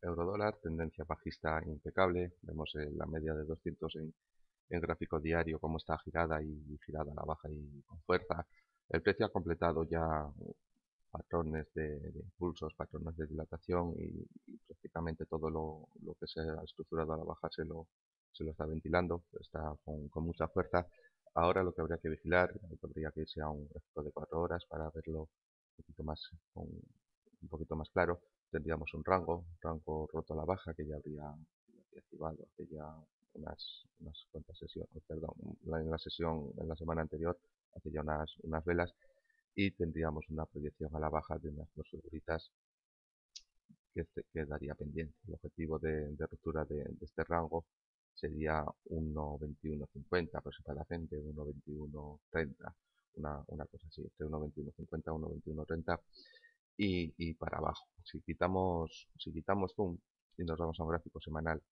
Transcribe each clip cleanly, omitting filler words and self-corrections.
Eurodólar, tendencia bajista impecable. Vemos la media de 200 en gráfico diario cómo está girada y girada a la baja y con fuerza. El precio ha completado ya patrones de impulsos, patrones de dilatación y prácticamente todo lo que se ha estructurado a la baja se lo está ventilando, está con mucha fuerza. Ahora lo que habría que vigilar, habría que irse a un gráfico de 4 horas para verlo un poquito más claro. Tendríamos un rango roto a la baja que ya habría activado hace ya unas cuantas sesiones, perdón, en la semana anterior, hace ya unas velas, y tendríamos una proyección a la baja de unas dos figuritas que quedaría pendiente. El objetivo de ruptura de este rango sería 1.2150 aproximadamente, 1.2130, una cosa así, entre 1.2150 y 1.2130 y para abajo. Si quitamos zoom y nos vamos a un gráfico semanal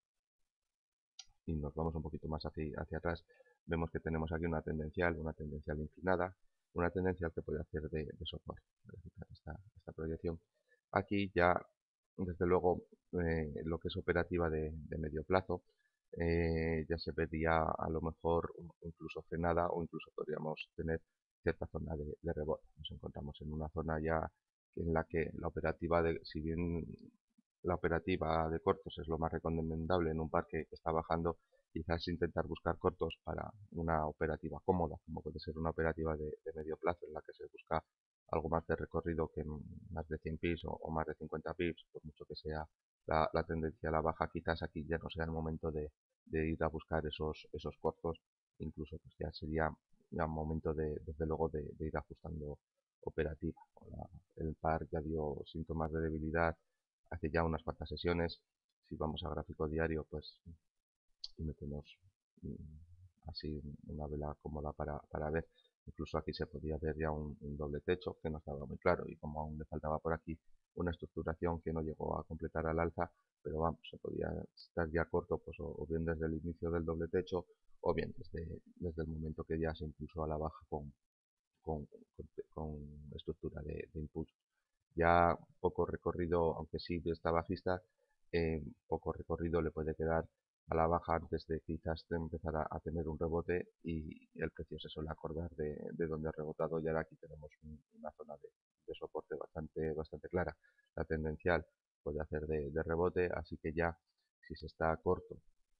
y nos vamos un poquito más hacia atrás, vemos que tenemos aquí una tendencial inclinada, una tendencial que puede hacer de soporte. Esta proyección. Aquí ya, desde luego, lo que es operativa de medio plazo, ya se vería a lo mejor incluso frenada o incluso podríamos tener cierta zona de rebote. Nos encontramos en una zona ya en la que si bien la operativa de cortos es lo más recomendable en un par que está bajando, quizás intentar buscar cortos para una operativa cómoda, como puede ser una operativa de medio plazo en la que se busca algo más de recorrido que más de 100 pips o más de 50 pips, por mucho que sea la tendencia a la baja, quizás aquí ya no sea el momento de ir a buscar esos cortos, incluso pues ya sería ya un momento desde luego de ir ajustando operativa. El par ya dio síntomas de debilidad hace ya unas cuantas sesiones. Si vamos a gráfico diario, pues y metemos así una vela cómoda para ver. Incluso aquí se podía ver ya un doble techo que no estaba muy claro y como aún le faltaba por aquí una estructuración que no llegó a completar al alza, pero vamos, se podía estar ya corto pues o bien desde el inicio del doble techo o bien desde el momento que ya se impulsó a la baja con, con estructura de impulso. Ya poco recorrido, aunque sí está bajista, poco recorrido le puede quedar a la baja antes de quizás de empezar a tener un rebote y el precio se suele acordar de donde ha rebotado y ahora aquí tenemos una zona de soporte bastante clara. La tendencial puede hacer de rebote, así que ya si se está corto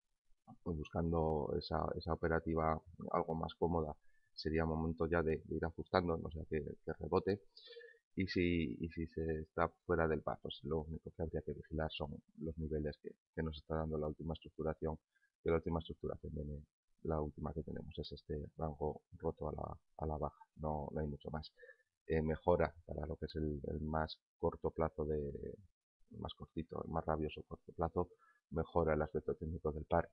buscando esa operativa algo más cómoda, sería momento ya de ir ajustando, no sea que rebote. Y si se está fuera del par, pues lo único que habría que vigilar son los niveles que nos está dando la última estructuración, que la última estructuración viene, la última que tenemos es este rango roto a la baja, no hay mucho más. Mejora para lo que es el más corto plazo más cortito, el más rabioso corto plazo, mejora el aspecto técnico del par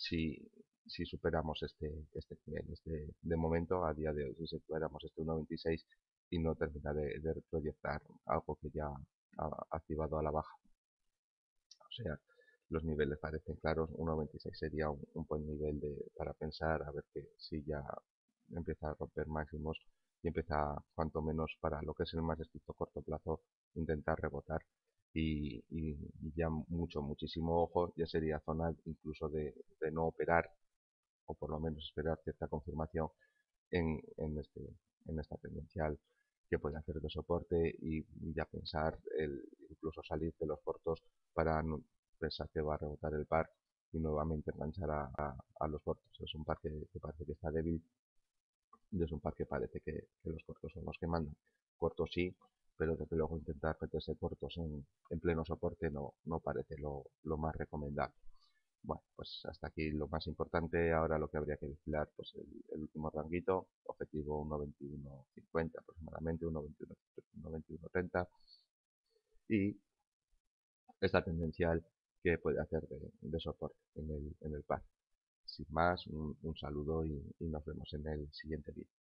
si superamos este nivel. De momento, a día de hoy, si superamos este 1.26 y no termina de proyectar algo que ya ha activado a la baja. O sea, los niveles parecen claros, 1.26 sería un buen nivel para pensar, a ver que si ya empieza a romper máximos y empieza, cuanto menos para lo que es el más estricto corto plazo, intentar rebotar y ya muchísimo ojo, ya sería zona incluso de no operar o por lo menos esperar cierta confirmación en, en, este, en esta tendencial que puede hacer de soporte y ya pensar incluso salir de los cortos para no pensar que va a rebotar el par y nuevamente enganchar a los cortos. Es un par que parece que está débil y es un par que parece que los cortos son los que mandan. Cortos sí, pero desde luego intentar meterse cortos en pleno soporte no parece lo más recomendable. Bueno, pues hasta aquí lo más importante. Ahora lo que habría que vigilar, pues el último ranguito, objetivo 1.2150 aproximadamente, 1.2130 y esta tendencial que puede hacer de soporte en el par. Sin más, un saludo y nos vemos en el siguiente vídeo.